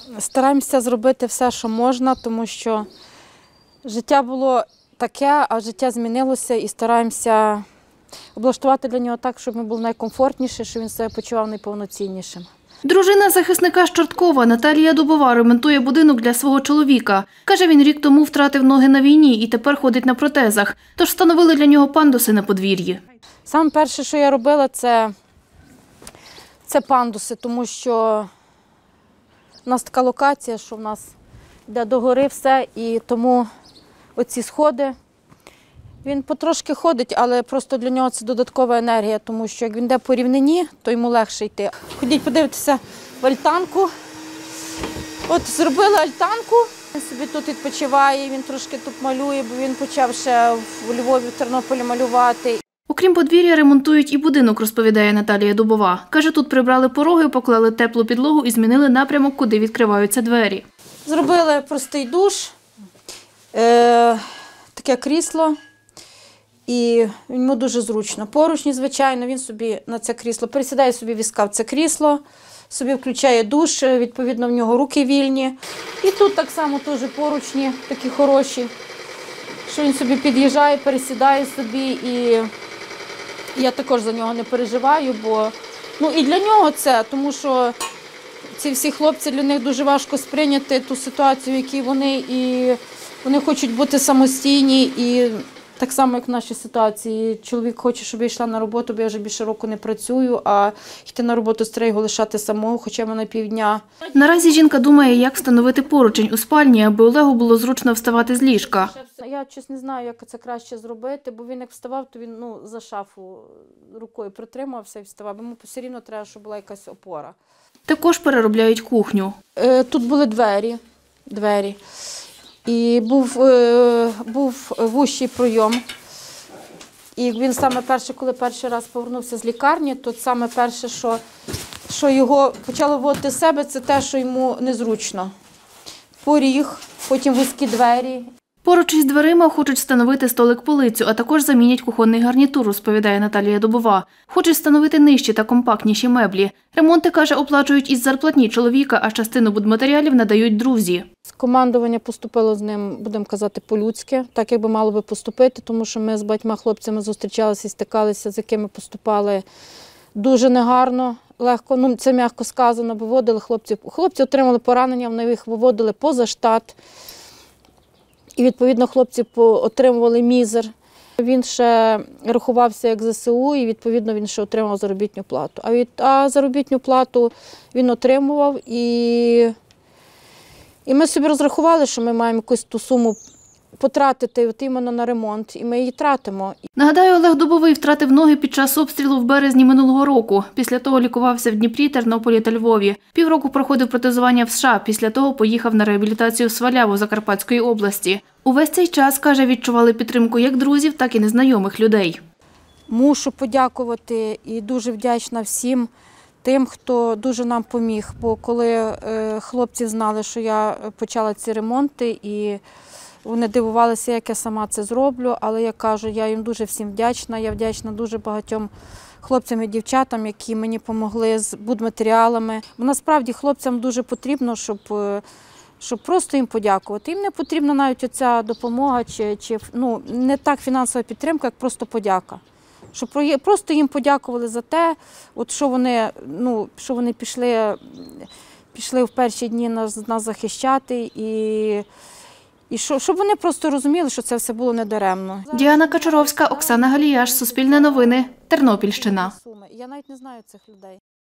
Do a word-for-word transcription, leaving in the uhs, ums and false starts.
Стараємося зробити все, що можна, тому що життя було таке, а життя змінилося, і стараємося облаштувати для нього так, щоб він був найкомфортніший, щоб він себе почував найповноціннішим. Дружина захисника з Чорткова Наталія Дубова ремонтує будинок для свого чоловіка. Каже, він рік тому втратив ноги на війні і тепер ходить на протезах. Тож встановили для нього пандуси на подвір'ї. Саме перше, що я робила, це, це пандуси, тому що у нас така локація, що в нас йде догори все, і тому оці сходи. Він потрошки ходить, але просто для нього це додаткова енергія, тому що як він йде по рівнині, то йому легше йти. Ходіть подивитися в альтанку. От зробили альтанку, він собі тут відпочиває, він трошки тут малює, бо він почав ще в Львові, в Тернополі малювати. Окрім подвір'я, ремонтують і будинок, розповідає Наталія Дубова. Каже, тут прибрали пороги, поклали теплу підлогу і змінили напрямок, куди відкриваються двері. Зробили простий душ, е, таке крісло. І йому дуже зручно. Поручні, звичайно, він собі на це крісло пересідає собі візка в це крісло, собі включає душ, відповідно в нього руки вільні. І тут так само теж поручні, такі хороші, що він собі під'їжджає, пересідає собі. І я також за нього не переживаю, бо ну, і для нього це, тому що ці всі хлопці, для них дуже важко сприйняти ту ситуацію, в якій вони, і вони хочуть бути самостійні. І так само, як в нашій ситуації. Чоловік хоче, щоб я йшла на роботу, бо я вже більше року не працюю, а йти на роботу з його лишати самого, хоча б на півдня. Наразі жінка думає, як встановити поручень у спальні, аби Олегу було зручно вставати з ліжка. Я, чесно, не знаю, як це краще зробити, бо він як вставав, то він ну, за шафу рукою притримався і вставав. Йому все рівно треба, щоб була якась опора. Також переробляють кухню. Тут були двері. двері. І був, е, був вущий пройом. І він саме перше, коли перший раз повернувся з лікарні, то саме перше, що, що його почало вводити з себе, це те, що йому незручно. Поріг, потім вузькі двері. Поруч із дверима хочуть встановити столик-полицю, а також замінять кухонний гарнітур, розповідає Наталія Дубова. Хочуть встановити нижчі та компактніші меблі. Ремонти, каже, оплачують із зарплатні чоловіка, а частину будматеріалів надають друзі. Командування поступило з ним, будемо казати, по-людськи, так як би мало би поступити, тому що ми з багатьма хлопцями зустрічалися і стикалися, з якими поступали дуже негарно, легко, ну це м'яко сказано, виводили хлопців. Хлопці отримали поранення, вони їх виводили поза штат. І, відповідно, хлопці отримували мізер. Він ще рахувався як ЗСУ, і, відповідно, він ще отримав заробітну плату. А, від, а заробітну плату він отримував, і, і ми собі розрахували, що ми маємо якусь ту суму потратити от іменно на ремонт, і ми її тратимо. Нагадаю, Олег Дубовий втратив ноги під час обстрілу в березні минулого року. Після того лікувався в Дніпрі, Тернополі та Львові. Півроку проходив протезування в США, після того поїхав на реабілітацію в Сваляву Закарпатської області. Увесь цей час, каже, відчували підтримку як друзів, так і незнайомих людей. Мушу подякувати і дуже вдячна всім тим, хто дуже нам поміг. Бо коли хлопці знали, що я почала ці ремонти, і вони дивувалися, як я сама це зроблю, але я кажу, я їм дуже всім вдячна. Я вдячна дуже багатьом хлопцям і дівчатам, які мені допомогли з будматеріалами. Бо насправді хлопцям дуже потрібно, щоб, щоб просто їм подякувати. Їм не потрібна навіть оця допомога, чи, чи ну, не так фінансова підтримка, як просто подяка. Щоб просто їм подякували за те, от що вони, ну, що вони пішли, пішли в перші дні нас, нас захищати. І І щоб вони просто розуміли, що це все було недаремно. Діана Качуровська, Оксана Галіяш, Суспільне новини, Тернопільщина. Я навіть не знаю цих людей.